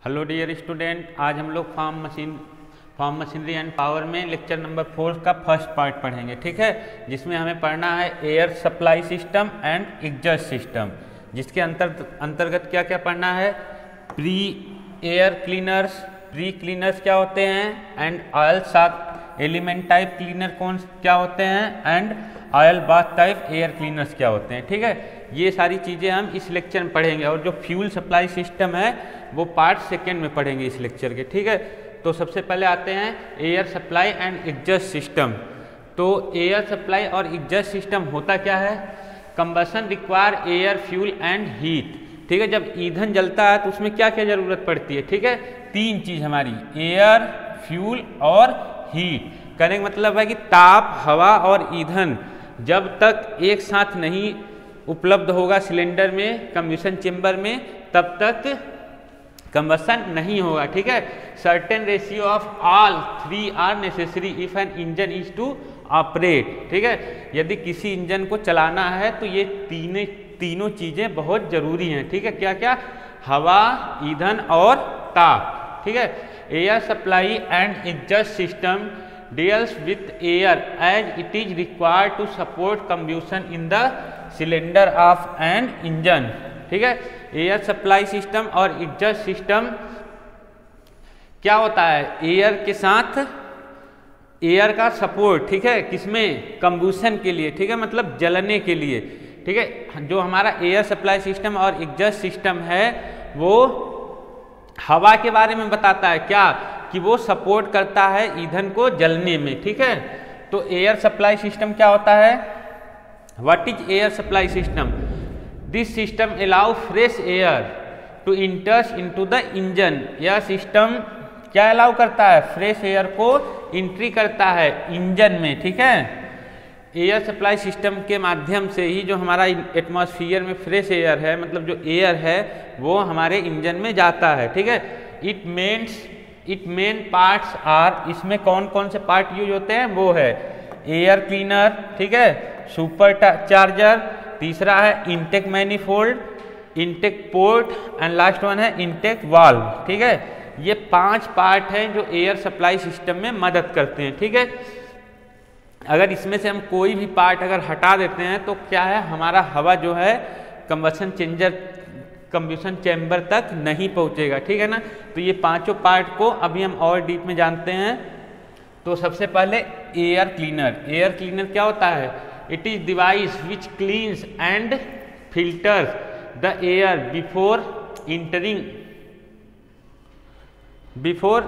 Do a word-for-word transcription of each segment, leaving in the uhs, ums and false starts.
Hello dear student, आज हम लोग farm machine farm machinery and power में लेक्चर नंबर फोर का फर्स्ट पार्ट पढ़ेंगे। ठीक है, जिसमें हमें पढ़ना है air supply system and exhaust system, जिसके अंतर अंतर्गत क्या क्या पढ़ना है। Pre air cleaners, pre cleaners क्या होते हैं, एंड ऑयल साथ एलिमेंट टाइप क्लीनर कौन क्या होते हैं, and oil bath type air cleaners क्या होते हैं। ठीक है, ये सारी चीज़ें हम इस लेक्चर में पढ़ेंगे। और जो फ्यूल सप्लाई सिस्टम है वो पार्ट सेकेंड में पढ़ेंगे इस लेक्चर के। ठीक है, तो सबसे पहले आते हैं air supply and exhaust system. तो एयर सप्लाई और एग्जॉस्ट सिस्टम होता क्या है। Combustion require air fuel and heat. ठीक है, जब ईंधन जलता है तो उसमें क्या क्या ज़रूरत पड़ती है। ठीक है, तीन चीज़ हमारी, एयर, फ्यूल और हीट। कहने का मतलब है कि ताप, हवा और ईंधन जब तक एक साथ नहीं उपलब्ध होगा सिलेंडर में, कंबशन चेम्बर में, तब तक कंबशन नहीं होगा। ठीक है, certain ratio of all three are necessary if an engine is to operate. ठीक है, यदि किसी इंजन को चलाना है तो ये तीन तीनों चीज़ें बहुत ज़रूरी हैं। ठीक है, क्या क्या, हवा, ईंधन और ताप। ठीक है, air supply and exhaust system deals with air as it is required to support combustion in the cylinder of an engine। ठीक है, एयर सप्लाई सिस्टम और एग्जॉस्ट सिस्टम क्या होता है, एयर के साथ एयर का सपोर्ट। ठीक है, किसमें, कंबूशन के लिए। ठीक है, मतलब जलने के लिए। ठीक है, जो हमारा एयर सप्लाई सिस्टम और एग्जॉस्ट सिस्टम है वो हवा के बारे में बताता है, क्या कि वो सपोर्ट करता है ईंधन को जलने में। ठीक है, तो एयर सप्लाई सिस्टम क्या होता है, what is air supply system. This system allow fresh air to enters into the engine. यह सिस्टम क्या अलाउ करता है, फ्रेश एयर को एंट्री करता है इंजन में। ठीक है, एयर सप्लाई सिस्टम के माध्यम से ही जो हमारा एटमॉस्फेयर में फ्रेश एयर है, मतलब जो एयर है वो हमारे इंजन में जाता है। ठीक है, it means it main parts are, इसमें कौन कौन से पार्ट यूज होते हैं, वो है एयर क्लीनर। ठीक है, सुपर चार्जर, तीसरा है intake manifold, intake port, and last one है इनटेक वाल्व। ठीक है, ये पांच पार्ट हैं जो एयर सप्लाई सिस्टम में मदद करते हैं। ठीक है, अगर इसमें से हम कोई भी पार्ट अगर हटा देते हैं तो क्या है, हमारा हवा जो है कंबशन चेंजर कंबशन चैम्बर तक नहीं पहुंचेगा। ठीक है ना, तो ये पांचों पार्ट को अभी हम और डीप में जानते हैं। तो सबसे पहले एयर क्लीनर। एयर क्लीनर क्या होता है, it is device which cleans and filters the air before entering before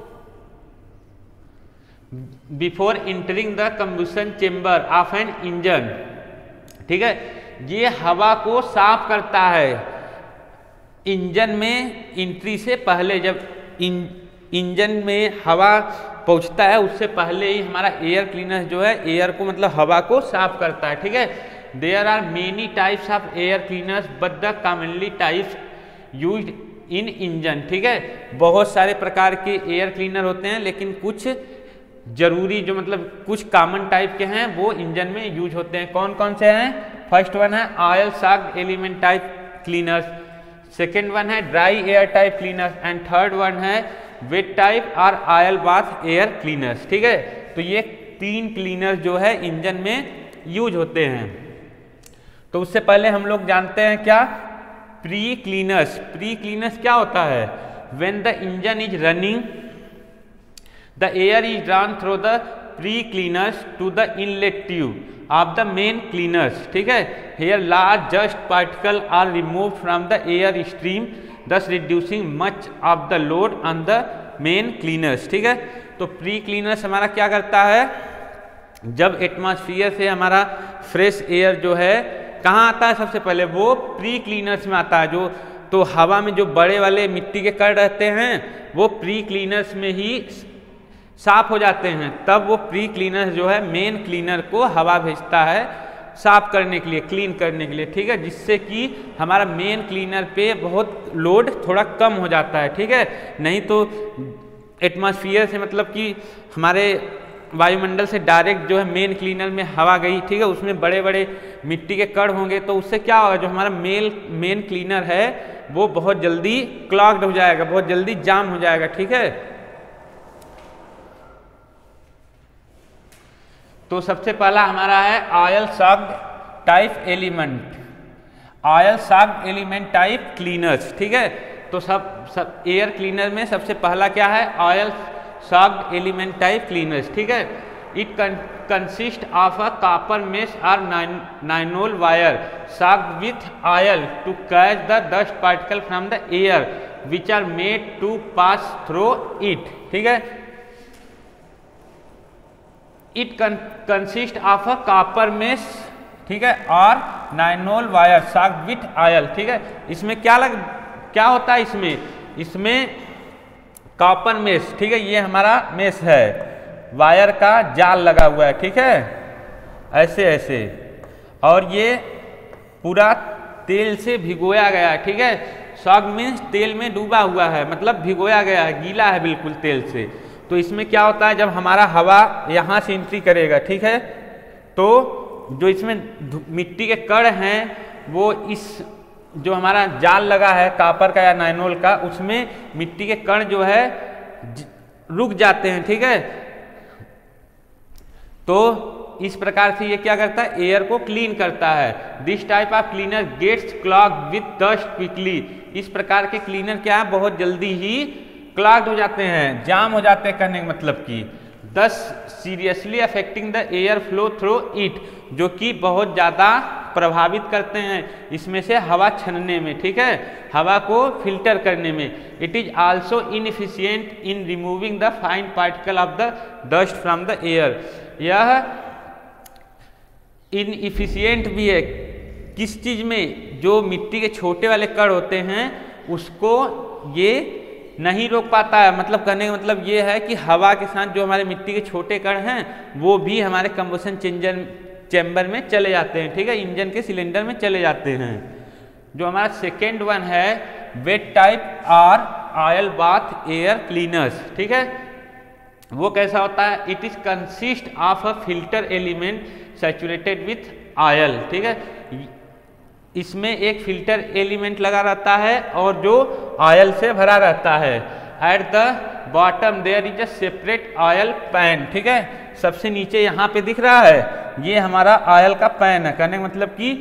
before entering the combustion chamber of an engine. ठीक है, ये हवा को साफ करता है इंजन में एंट्री से पहले। जब इन, इंजन में हवा पहुंचता है उससे पहले ही हमारा एयर क्लीनर जो है एयर को मतलब हवा को साफ करता है। ठीक है, there are many types of air cleaners but the commonly types used in engine. ठीक है, बहुत सारे प्रकार के एयर क्लीनर होते हैं, लेकिन कुछ जरूरी जो मतलब कुछ कॉमन टाइप के हैं वो इंजन में यूज होते हैं। कौन कौन से हैं, फर्स्ट वन है oil soaked element type cleaners, second one है dry air type cleaners, and third one है वेट टाइप और ऑयल बाथ एयर क्लीनर्स। ठीक है, तो ये तीन क्लीनर्स जो है इंजन में यूज होते हैं। तो उससे पहले हम लोग जानते हैं क्या, प्री क्लीनर्स। प्री क्लीनर्स क्या होता है, when the engine is running the air is drawn through the pre cleaners to the inlet tube of the main cleaners। ठीक है, here large dust particle are removed from the air stream thus reducing much of the load on the main cleaners। ठीक है, तो pre cleaners हमारा क्या करता है, जब एटमॉस्फेयर से हमारा फ्रेश एयर जो है कहाँ आता है, सबसे पहले वो प्री क्लीनर्स में आता है। जो तो हवा में जो बड़े वाले मिट्टी के कण रहते हैं वो प्री क्लीनर्स में ही साफ हो जाते हैं, तब वो प्री क्लीनर जो है मेन क्लीनर को हवा भेजता है साफ करने के लिए, क्लीन करने के लिए। ठीक है, जिससे कि हमारा मेन क्लीनर पे बहुत लोड थोड़ा कम हो जाता है। ठीक है, नहीं तो एटमॉस्फेयर से मतलब कि हमारे वायुमंडल से डायरेक्ट जो है मेन क्लीनर में हवा गई, ठीक है, उसमें बड़े बड़े मिट्टी के कण होंगे तो उससे क्या होगा, जो हमारा मेल मेन क्लीनर है वो बहुत जल्दी क्लॉग्ड हो जाएगा, बहुत जल्दी जाम हो जाएगा। ठीक है, तो सबसे पहला हमारा है oil soaked type element, oil soaked element type cleaners. ठीक है, तो सब सब एयर क्लीनर में सबसे पहला क्या है, oil soaked element type cleaners. ठीक है, it consist of a copper mesh और nylon wire soaked with oil to catch the dust particle from the air which are made to pass through it. ठीक है, it consist of a copper mesh, ठीक है, और nylon wire soaked with oil. ठीक है, इसमें क्या लग क्या होता है, इसमें इसमें कॉपर मेश, ठीक है, ये हमारा मेश है, वायर का जाल लगा हुआ है। ठीक है, ऐसे ऐसे, और ये पूरा तेल से भिगोया गया है। ठीक है, सॉक्ड मीन्स तेल में डूबा हुआ है, मतलब भिगोया गया है, गीला है बिल्कुल तेल से। तो इसमें क्या होता है, जब हमारा हवा यहाँ से एंट्री करेगा, ठीक है, तो जो इसमें मिट्टी के कण हैं वो इस जो हमारा जाल लगा है कॉपर का या नाइनोल का, उसमें मिट्टी के कण जो है रुक जाते हैं। ठीक है, तो इस प्रकार से ये क्या करता है, एयर को क्लीन करता है। This type of cleaner gets clogged with dust quickly. इस प्रकार के क्लीनर क्या है, बहुत जल्दी ही क्लॉग्ड हो जाते हैं, जाम हो जाते हैं, कहने का मतलब कि thus seriously affecting the air flow through it, जो कि बहुत ज़्यादा प्रभावित करते हैं इसमें से हवा छनने में। ठीक है, हवा को फिल्टर करने में। It is also inefficient in removing the fine particle of the dust from the air. यह इनएफिशिएंट भी है किस चीज़ में, जो मिट्टी के छोटे वाले कण होते हैं उसको ये नहीं रोक पाता है। मतलब कहने का मतलब ये है कि हवा के साथ जो हमारे मिट्टी के छोटे कण हैं वो भी हमारे कंबशन चेंजर चैम्बर में चले जाते हैं। ठीक है, इंजन के सिलेंडर में चले जाते हैं। जो हमारा सेकेंड वन है वेट टाइप और ऑयल बाथ एयर क्लीनर्स। ठीक है, वो कैसा होता है, it is consist of a filter element saturated with oil. ठीक है, इसमें एक फिल्टर एलिमेंट लगा रहता है और जो ऑयल से भरा रहता है। At the bottom there is a separate oil pan. ठीक है, सबसे नीचे यहाँ पे दिख रहा है, ये हमारा ऑयल का पैन है। कहने का मतलब कि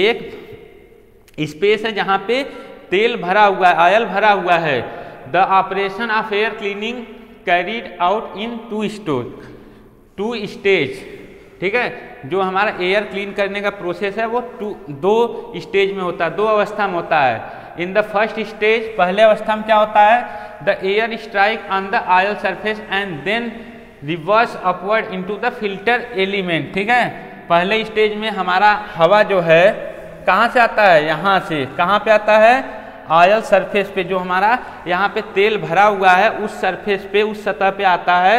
एक स्पेस है जहाँ पे तेल भरा हुआ है, ऑयल भरा हुआ है। The operation of air cleaning carried out in two stage two stage ठीक है, जो हमारा एयर क्लीन करने का प्रोसेस है वो टू दो स्टेज में होता है, दो अवस्था में होता है। इन द फर्स्ट स्टेज, पहले अवस्था में क्या होता है, the air strike on the oil surface and then reverse upward into the filter element. ठीक है, पहले स्टेज में हमारा हवा जो है कहाँ से आता है, यहाँ से कहाँ पे आता है, ऑयल सरफेस पे, जो हमारा यहाँ पे तेल भरा हुआ है उस सरफेस पे, उस सतह पे आता है।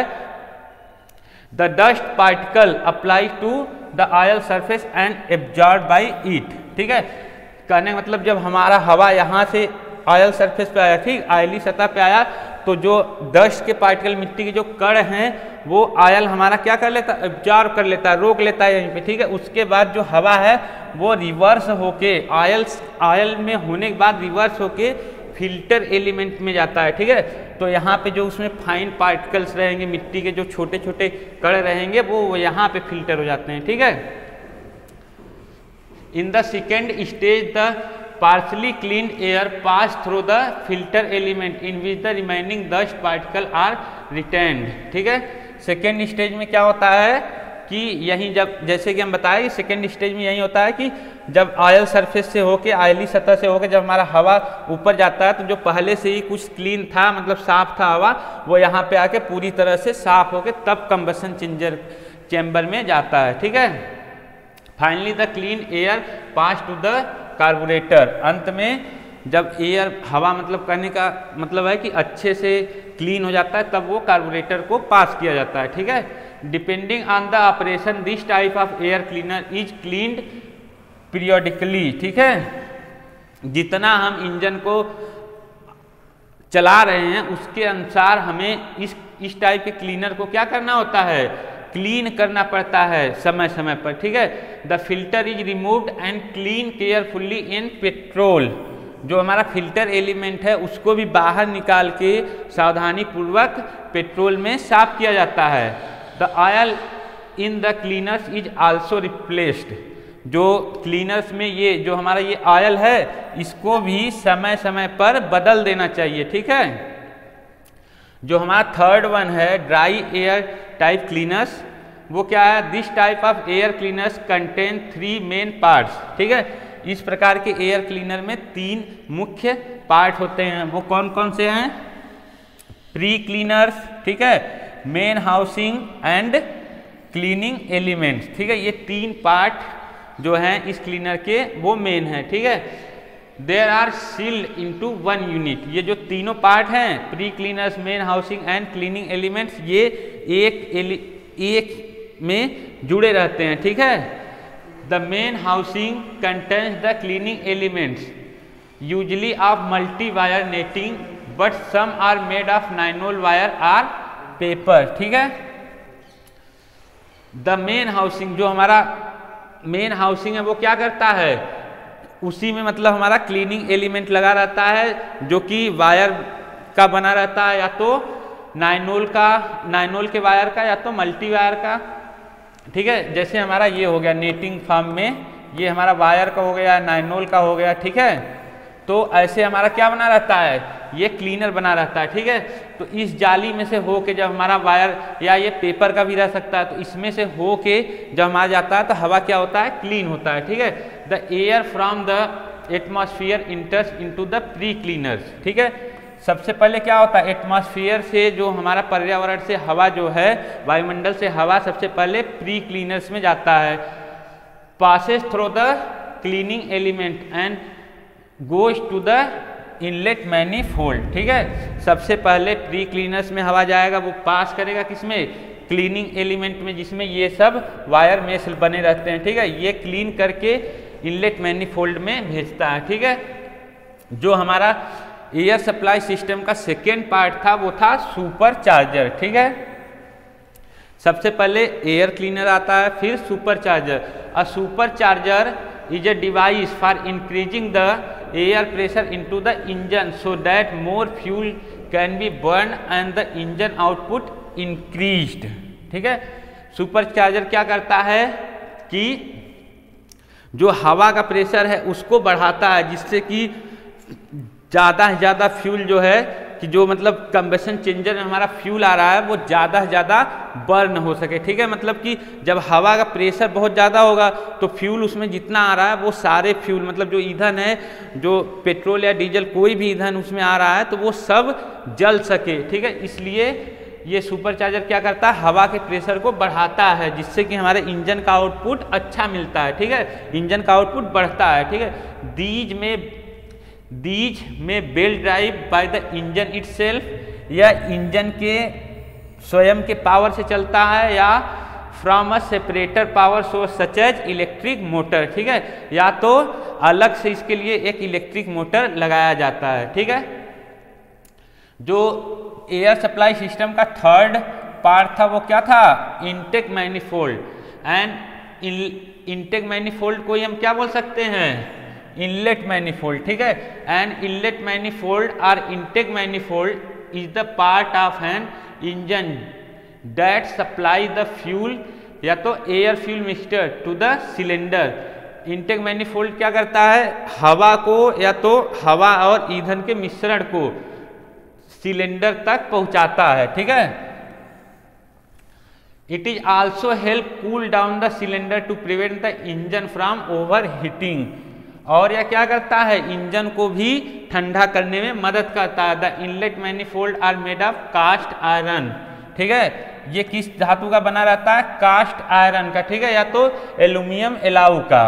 The dust particle apply to the oil surface and absorb by it. ठीक है, कहने का मतलब जब हमारा हवा यहाँ से ऑयल सरफेस पे आया, ठीक, ऑयली सतह पे आया, तो जो डस्ट के पार्टिकल, मिट्टी के जो कण हैं, वो ऑयल हमारा क्या कर लेता है, एब्जॉर्ब कर लेता है, रोक लेता है यहीं पे। ठीक है, उसके बाद जो हवा है वो रिवर्स होके ऑयल ऑयल में होने के बाद रिवर्स होके फिल्टर एलिमेंट में जाता है। ठीक है, तो यहाँ पे जो उसमें फाइन पार्टिकल्स रहेंगे, मिट्टी के जो छोटे छोटे कण रहेंगे, वो यहाँ पे फिल्टर हो जाते हैं। ठीक है, in the second stage the partially cleaned air pass through the filter element in which the remaining dust particle are retained। ठीक है, सेकेंड स्टेज में क्या होता है कि यहीं जब, जैसे कि हम बताए कि सेकेंड स्टेज में यही होता है कि जब ऑयल सरफेस से होके, ऑयली सतह से होके जब हमारा हवा ऊपर जाता है, तो जो पहले से ही कुछ क्लीन था, मतलब साफ था हवा, वो यहाँ पे आके पूरी तरह से साफ होके तब कंबशन चेंजर चैम्बर में जाता है। ठीक है, finally the clean air pass to the carburettor. अंत में जब एयर, हवा मतलब करने का मतलब है कि अच्छे से क्लीन हो जाता है, तब वो कार्बोरेटर को पास किया जाता है। ठीक है, depending on the operation this type of air cleaner is cleaned periodically. ठीक है, जितना हम इंजन को चला रहे हैं उसके अनुसार हमें इस इस टाइप के क्लीनर को क्या करना होता है, क्लीन करना पड़ता है समय समय पर। ठीक है, the filter is removed and clean carefully in petrol जो हमारा फिल्टर एलिमेंट है उसको भी बाहर निकाल के सावधानी पूर्वक पेट्रोल में साफ किया जाता है। The oil in the cleaners is also replaced. जो क्लीनर्स में ये जो हमारा ये ऑयल है इसको भी समय समय पर बदल देना चाहिए, ठीक है। जो हमारा थर्ड वन है ड्राई एयर टाइप क्लीनर्स, वो क्या है, this type of air cleaners contain three main parts, ठीक है। इस प्रकार के एयर क्लीनर में तीन मुख्य पार्ट होते हैं, वो कौन कौन से हैं, प्री क्लीनर्स, ठीक है, main housing and cleaning elements, ठीक है। ये तीन पार्ट जो हैं इस क्लीनर के वो मेन है, ठीक है। There are sealed into one unit. ये जो तीनों पार्ट हैं pre cleaners, main housing and cleaning elements, ये एक एलि, एक में जुड़े रहते हैं, ठीक है। The main housing contains the cleaning elements usually of multi wire netting but some are made of nylon wire or paper, ठीक है। द मेन हाउसिंग, जो हमारा मेन हाउसिंग है वो क्या करता है, उसी में मतलब हमारा क्लीनिंग एलिमेंट लगा रहता है जो कि वायर का बना रहता है, या तो नाइनोल का, नाइनोल के वायर का, या तो मल्टी वायर का, ठीक है। जैसे हमारा ये हो गया नेटिंग फार्म में, ये हमारा वायर का हो गया, नाइनोल का हो गया, ठीक है। तो ऐसे हमारा क्या बना रहता है, ये क्लीनर बना रहता है, ठीक है। तो इस जाली में से हो के जब हमारा वायर, या ये पेपर का भी रह सकता है, तो इसमें से हो के जब हमारा जाता है तो हवा क्या होता है, क्लीन होता है, ठीक है। The air from the atmosphere enters into the pre cleaners, ठीक है। सबसे पहले क्या होता है, एटमॉस्फेयर से जो हमारा पर्यावरण से हवा जो है, वायुमंडल से हवा सबसे पहले प्री क्लीनर्स में जाता है, passes through the cleaning element and goes to the inlet manifold, ठीक है। सबसे पहले प्री क्लीनर्स में हवा जाएगा, वो पास करेगा किसमें, क्लीनिंग एलिमेंट में, जिसमें ये सब वायर मेश बने रहते हैं, ठीक है। ये क्लीन करके इनलेट मैनीफोल्ड में भेजता है, ठीक है। जो हमारा एयर सप्लाई सिस्टम का सेकेंड पार्ट था वो था सुपर चार्जर, ठीक है। सबसे पहले एयर क्लीनर आता है, फिर supercharger. A supercharger is a device for increasing the air pressure into the engine so that more fuel can be burn and the engine output increased, ठीक है। Super charger क्या करता है कि जो हवा का प्रेशर है उसको बढ़ाता है, जिससे कि ज़्यादा से ज़्यादा फ्यूल जो है कि जो मतलब कंबेशन चेंजर में हमारा फ्यूल आ रहा है वो ज़्यादा से ज़्यादा बर्न हो सके, ठीक है। मतलब कि जब हवा का प्रेशर बहुत ज़्यादा होगा तो फ्यूल उसमें जितना आ रहा है वो सारे फ्यूल, मतलब जो ईंधन है, जो पेट्रोल या डीजल कोई भी ईंधन उसमें आ रहा है तो वो सब जल सके, ठीक है। इसलिए ये सुपर चार्जर क्या करता है, हवा के प्रेशर को बढ़ाता है, जिससे कि हमारे इंजन का आउटपुट अच्छा मिलता है, ठीक है। इंजन का आउटपुट बढ़ता है, ठीक है। दीज में दीज में belt drive by the engine itself, या इंजन के स्वयं के पावर से चलता है, या from a separator power source such as electric motor, ठीक है। या तो अलग से इसके लिए एक इलेक्ट्रिक मोटर लगाया जाता है, ठीक है। जो एयर सप्लाई सिस्टम का थर्ड पार्ट था वो क्या था, intake manifold. And intake manifold को हम क्या बोल सकते हैं, इनलेट मैनीफोल्ड, ठीक है। एंड इनलेट मैनीफोल्ड और intake manifold is the part of an engine that supply the fuel, या तो air fuel mixture to the cylinder. Intake manifold क्या करता है, हवा को या तो हवा और ईंधन के मिश्रण को सिलेंडर तक पहुंचाता है, ठीक है। It is also help cool down the cylinder to prevent the engine from overheating. और यह क्या करता है, इंजन को भी ठंडा करने में मदद करता है। The inlet manifold are made of cast iron, ठीक है। ये किस धातु का बना रहता है, कास्ट आयरन का, ठीक है, या तो एल्यूमिनियम एलाऊ का।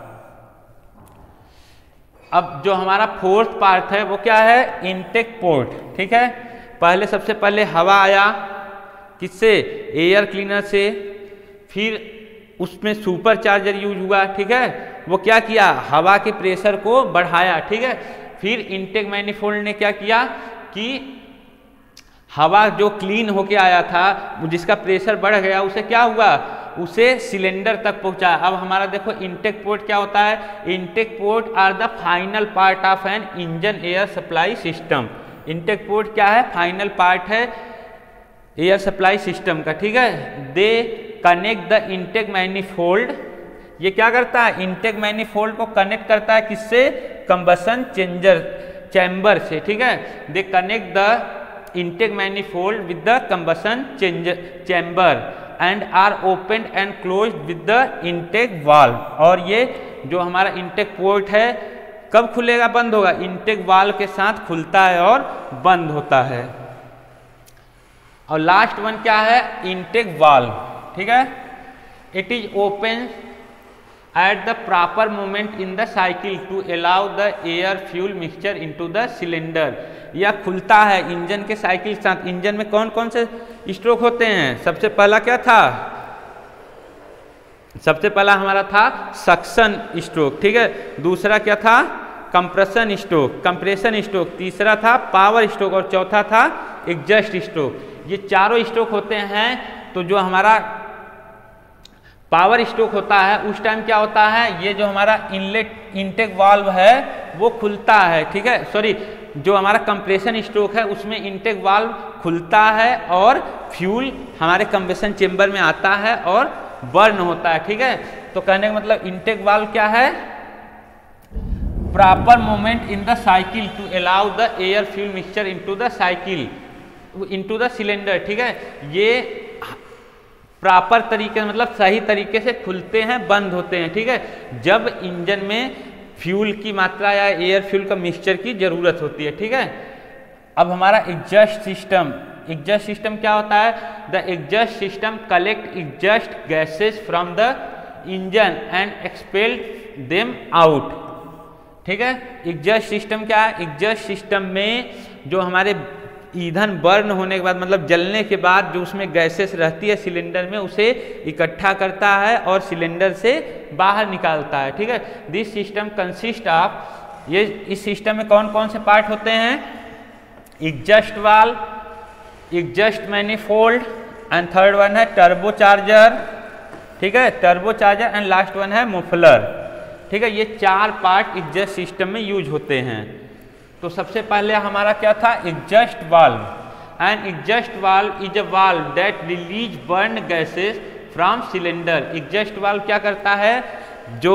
अब जो हमारा फोर्थ पार्ट है वो क्या है, इनटेक पोर्ट, ठीक है। पहले सबसे पहले हवा आया, किससे, एयर क्लीनर से, फिर उसमें सुपर चार्जर यूज हुआ, ठीक है। वो क्या किया, हवा के प्रेशर को बढ़ाया, ठीक है। फिर इनटेक मैनीफोल्ड ने क्या किया कि हवा जो क्लीन होके आया था, जिसका प्रेशर बढ़ गया, उसे क्या हुआ, उसे सिलेंडर तक पहुंचाया। अब हमारा देखो इनटेक पोर्ट क्या होता है, intake port are the final part of an engine air supply system. Intake port क्या है, फाइनल पार्ट है एयर सप्लाई सिस्टम का, ठीक है। They connect the intake manifold, ये क्या करता है, इनटेक मैनिफोल्ड को कनेक्ट करता है किससे, कंबसन चेंजर चैम्बर से, ठीक है। They connect the intake manifold with the combustion changer chamber and are open and close with the intake valve. और ये जो हमारा इनटेक पोर्ट है कब खुलेगा बंद होगा, इनटेक वाल्व के साथ खुलता है और बंद होता है। और लास्ट वन क्या है, इनटेक वाल्व, ठीक है। It is open at the proper moment in the cycle to allow the air fuel mixture into the cylinder. यह खुलता है इंजन के साइकिल के साथ। इंजन में कौन कौन से स्ट्रोक होते हैं, सबसे पहला क्या था, सबसे पहला हमारा था सक्शन स्ट्रोक, ठीक है। दूसरा क्या था, कंप्रेशन स्ट्रोक कंप्रेशन स्ट्रोक। तीसरा था पावर स्ट्रोक और चौथा था एग्जस्ट स्ट्रोक। ये चारों स्ट्रोक होते हैं। तो जो हमारा पावर स्ट्रोक होता है उस टाइम क्या होता है, ये जो हमारा इनलेट इनटेक वाल्व है वो खुलता है, ठीक है। सॉरी, जो हमारा कंप्रेशन स्ट्रोक है उसमें इनटेक वाल्व खुलता है और फ्यूल हमारे कंप्रेशन चेंबर में आता है और बर्न होता है, ठीक है। तो कहने का मतलब इनटेक वाल्व क्या है, proper moment in the cycle to allow the air fuel mixture into the cycle into the cylinder, ठीक है। ये प्रॉपर तरीके मतलब सही तरीके से खुलते हैं बंद होते हैं, ठीक है, जब इंजन में फ्यूल की मात्रा या एयर फ्यूल का मिक्सचर की जरूरत होती है, ठीक है। अब हमारा एग्जस्ट सिस्टम, एग्जस्ट सिस्टम क्या होता है, the exhaust system collect exhaust gases from the engine and expel them out, ठीक है। एग्जस्ट सिस्टम क्या है, एग्जस्ट सिस्टम में जो हमारे ईंधन बर्न होने के बाद मतलब जलने के बाद जो उसमें गैसेस रहती है सिलेंडर में, उसे इकट्ठा करता है और सिलेंडर से बाहर निकालता है, ठीक है। दिस सिस्टम कंसिस्ट ऑफ, ये इस सिस्टम में कौन कौन से पार्ट होते हैं, exhaust valve, exhaust manifold and third one है टर्बो चार्जर, ठीक है, turbo charger and last one है मुफलर, ठीक है। ये चार पार्ट एग्जस्ट सिस्टम में यूज होते हैं। तो सबसे पहले हमारा क्या था, exhaust valve, and exhaust valve is a valve that release burn gases from cylinder. Exhaust valve क्या करता है, जो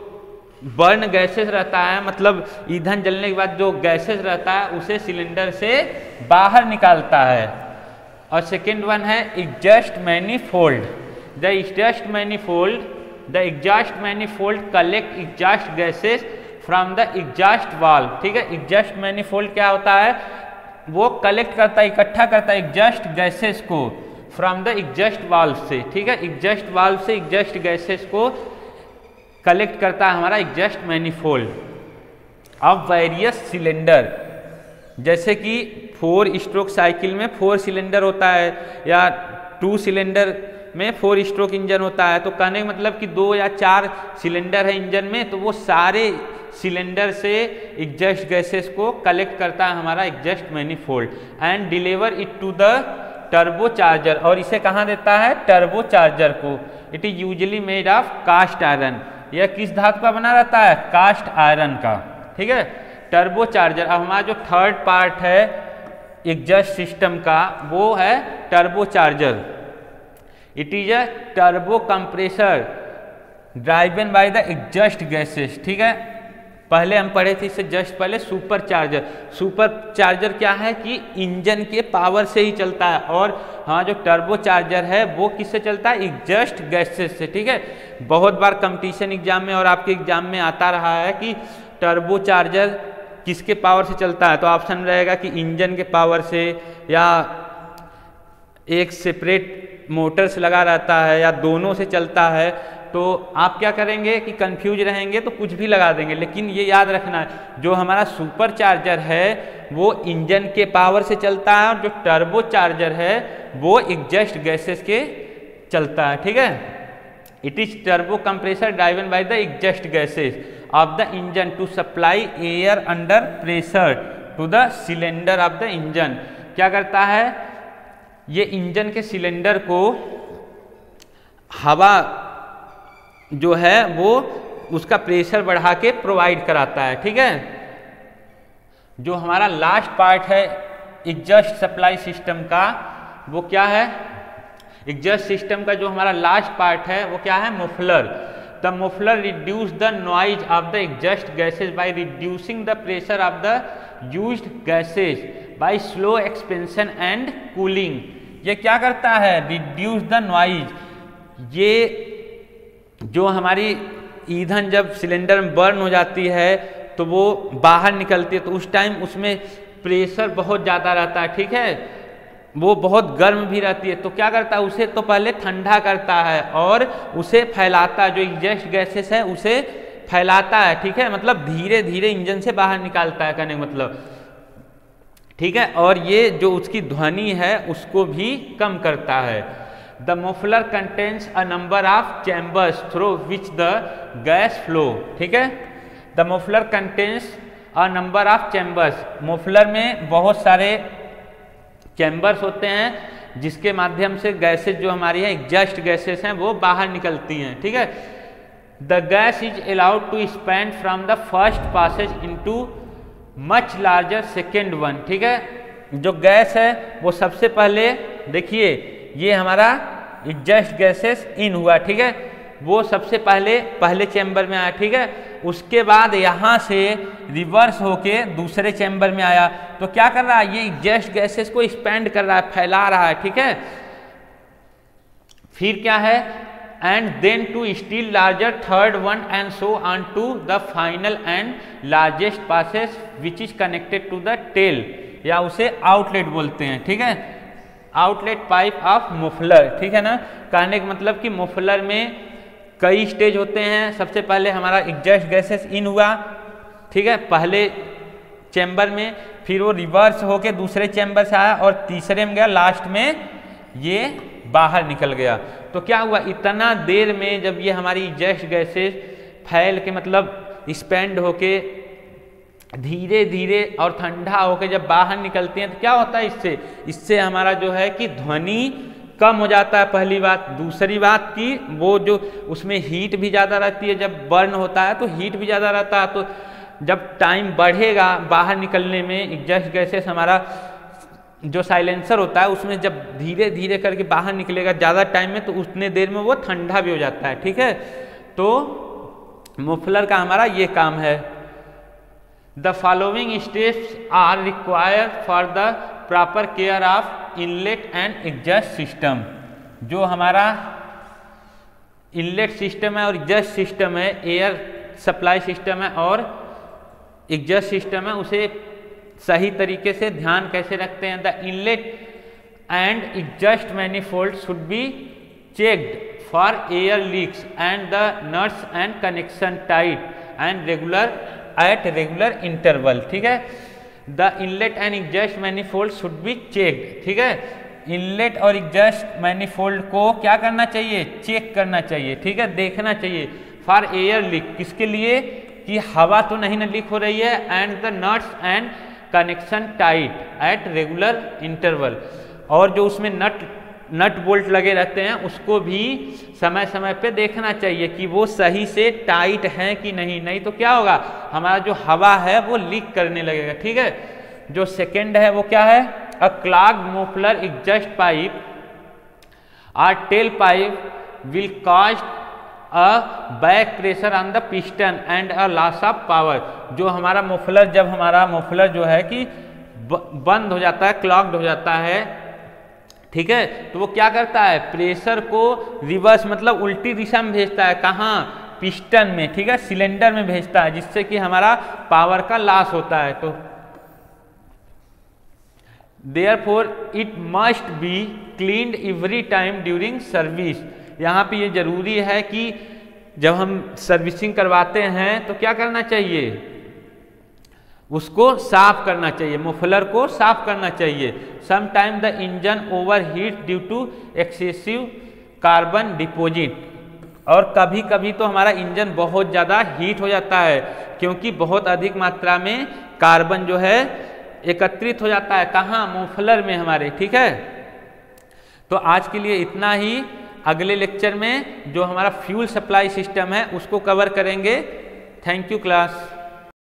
बर्न गैसेस रहता है मतलब ईंधन जलने के बाद जो गैसेस रहता है उसे सिलेंडर से बाहर निकालता है। और सेकेंड वन है exhaust manifold, the exhaust manifold the exhaust manifold collect exhaust gases from the exhaust valve, ठीक है। एग्जस्ट मैनिफोल्ड क्या होता है, वो कलेक्ट करता है, इकट्ठा करता है एग्जस्ट गैसेस को फ्रॉम द एग्जस्ट वाल्व से, ठीक है। एग्जस्ट वाल्व से एग्जस्ट गैसेस को कलेक्ट करता है हमारा एग्जस्ट मैनिफोल्ड। अब वेरियस सिलेंडर, जैसे कि फोर स्ट्रोक साइकिल में फोर सिलेंडर होता है या टू सिलेंडर में फोर स्ट्रोक इंजन होता है, तो कहने का मतलब कि दो या चार सिलेंडर है इंजन में, तो वो सारे सिलेंडर से एग्जस्ट गैसेस को कलेक्ट करता है हमारा exhaust manifold and deliver it to the turbo charger. और इसे कहाँ देता है, टर्बो चार्जर को। It is usually made of cast iron, यह किस धातु का बना रहता है, कास्ट आयरन का, ठीक है। Turbo charger. अब हमारा जो थर्ड पार्ट है एग्जस्ट सिस्टम का वो है turbo charger. It is a turbo compressor driven by the exhaust gases, ठीक है। पहले हम पढ़े थे इससे जस्ट पहले सुपर चार्जर। सुपर चार्जर क्या है कि इंजन के पावर से ही चलता है, और हाँ जो टर्बो चार्जर है वो किससे चलता है, एग्जस्ट गैसेस से, ठीक है। बहुत बार कंपटीशन एग्जाम में और आपके एग्जाम में आता रहा है कि टर्बो चार्जर किसके पावर से चलता है, तो ऑप्शन रहेगा कि इंजन के पावर से या एक सेपरेट मोटर्स लगा रहता है या दोनों से चलता है। तो आप क्या करेंगे कि कंफ्यूज रहेंगे तो कुछ भी लगा देंगे, लेकिन ये याद रखना है जो हमारा सुपर चार्जर है वो इंजन के पावर से चलता है और जो टर्बो चार्जर है वो एग्जस्ट गैसेस के चलता है, ठीक है। It is turbo compressor driven by the exhaust gases of the engine to supply air under pressure to the cylinder of the engine. क्या करता है, ये इंजन के सिलेंडर को हवा जो है वो उसका प्रेशर बढ़ा के प्रोवाइड कराता है। ठीक है, जो हमारा लास्ट पार्ट है एग्जॉस्ट सप्लाई सिस्टम का वो क्या है, एग्जॉस्ट सिस्टम का जो हमारा लास्ट पार्ट है वो क्या है, muffler. The muffler reduce the noise of the exhaust gases by reducing the pressure of the used gases by slow expansion and cooling. ये क्या करता है, रिड्यूस द नॉइज। ये जो हमारी ईंधन जब सिलेंडर में बर्न हो जाती है तो वो बाहर निकलती है, तो उस टाइम उसमें प्रेशर बहुत ज़्यादा रहता है। ठीक है, वो बहुत गर्म भी रहती है, तो क्या करता है, उसे तो पहले ठंडा करता है और उसे फैलाता है, जो एग्जॉस्ट गैसेस है उसे फैलाता है। ठीक है, मतलब धीरे धीरे इंजन से बाहर निकालता है, कहने का मतलब। ठीक है, और ये जो उसकी ध्वनि है उसको भी कम करता है। The muffler contains a number of chambers through which the gas flow. ठीक है, the muffler contains a number of chambers. Muffler में बहुत सारे चैम्बर्स होते हैं जिसके माध्यम से गैसेज जो हमारी है एग्जॉस्ट गैसेस हैं वो बाहर निकलती हैं। ठीक है, the gas is allowed to expand from the first passage into much larger second one. ठीक है, जो गैस है वो सबसे पहले देखिए ये हमारा एग्जॉस्ट गैसेस इन हुआ। ठीक है, वो सबसे पहले पहले चैम्बर में आया। ठीक है, उसके बाद यहाँ से रिवर्स होके दूसरे चैम्बर में आया, तो क्या कर रहा है, ये एग्जॉस्ट गैसेस को एक्सपेंड कर रहा है, फैला रहा है। ठीक है, फिर क्या है, and then to still larger third one and so on to the final and largest passes which is connected to the tail, या उसे आउटलेट बोलते हैं। ठीक है, आउटलेट पाइप ऑफ मुफलर। ठीक है ना, कहने का मतलब कि मुफलर में कई स्टेज होते हैं। सबसे पहले हमारा एग्जॉस्ट गैसेस इन हुआ, ठीक है, पहले चैम्बर में, फिर वो रिवर्स होके दूसरे चैम्बर से आया और तीसरे में गया, लास्ट में ये बाहर निकल गया। तो क्या हुआ, इतना देर में जब ये हमारी एग्जॉस्ट गैसेस फैल के मतलब स्पेंड होके धीरे धीरे और ठंडा होके जब बाहर निकलती हैं तो क्या होता है, इससे इससे हमारा जो है कि ध्वनि कम हो जाता है, पहली बात। दूसरी बात कि वो जो उसमें हीट भी ज़्यादा रहती है, जब बर्न होता है तो हीट भी ज़्यादा रहता है, तो जब टाइम बढ़ेगा बाहर निकलने में एग्जॉस्ट गैसेस, हमारा जो साइलेंसर होता है उसमें जब धीरे धीरे करके बाहर निकलेगा ज़्यादा टाइम में, तो उतने देर में वो ठंडा भी हो जाता है। ठीक है, तो मुफलर का हमारा ये काम है। The following steps are required for the proper care of inlet and exhaust system. जो हमारा इनलेट सिस्टम है और एग्जॉस्ट सिस्टम है, एयर सप्लाई सिस्टम है और एग्जॉस्ट सिस्टम है, उसे सही तरीके से ध्यान कैसे रखते हैं। The inlet and exhaust manifold should be checked for air leaks and the nuts and connection tight and regular at regular interval. ठीक है, the inlet and exhaust manifold should be checked. ठीक है, इनलेट और exhaust manifold को क्या करना चाहिए, check करना चाहिए। ठीक है, देखना चाहिए। फॉर एयर लीक, किसके लिए, कि हवा तो नहीं ना लीक हो रही है, and the nuts and connection tight at regular interval, और जो उसमें नट नट बोल्ट लगे रहते हैं उसको भी समय समय पे देखना चाहिए कि वो सही से टाइट हैं कि नहीं, नहीं तो क्या होगा, हमारा जो हवा है वो लीक करने लगेगा। ठीक है, जो सेकेंड है वो क्या है, a clogged muffler exhaust pipe और tail pipe will cause a back pressure on the piston and a loss of power. जो हमारा मुफलर, जब हमारा मुफलर जो है कि बंद हो जाता है, क्लॉग्ड हो जाता है, ठीक है, तो वो क्या करता है, प्रेशर को रिवर्स मतलब उल्टी दिशा में भेजता है, कहाँ, पिस्टन में। ठीक है, सिलेंडर में भेजता है, जिससे कि हमारा पावर का लॉस होता है। तो therefore it must be cleaned every time during service. यहाँ पे ये जरूरी है कि जब हम सर्विसिंग करवाते हैं तो क्या करना चाहिए, उसको साफ करना चाहिए, मुफलर को साफ करना चाहिए। Sometime the engine overheat due to excessive carbon deposit, और कभी कभी तो हमारा इंजन बहुत ज़्यादा हीट हो जाता है क्योंकि बहुत अधिक मात्रा में कार्बन जो है एकत्रित हो जाता है, कहाँ, मुफलर में हमारे। ठीक है, तो आज के लिए इतना ही। अगले लेक्चर में जो हमारा फ्यूल सप्लाई सिस्टम है उसको कवर करेंगे। Thank you class.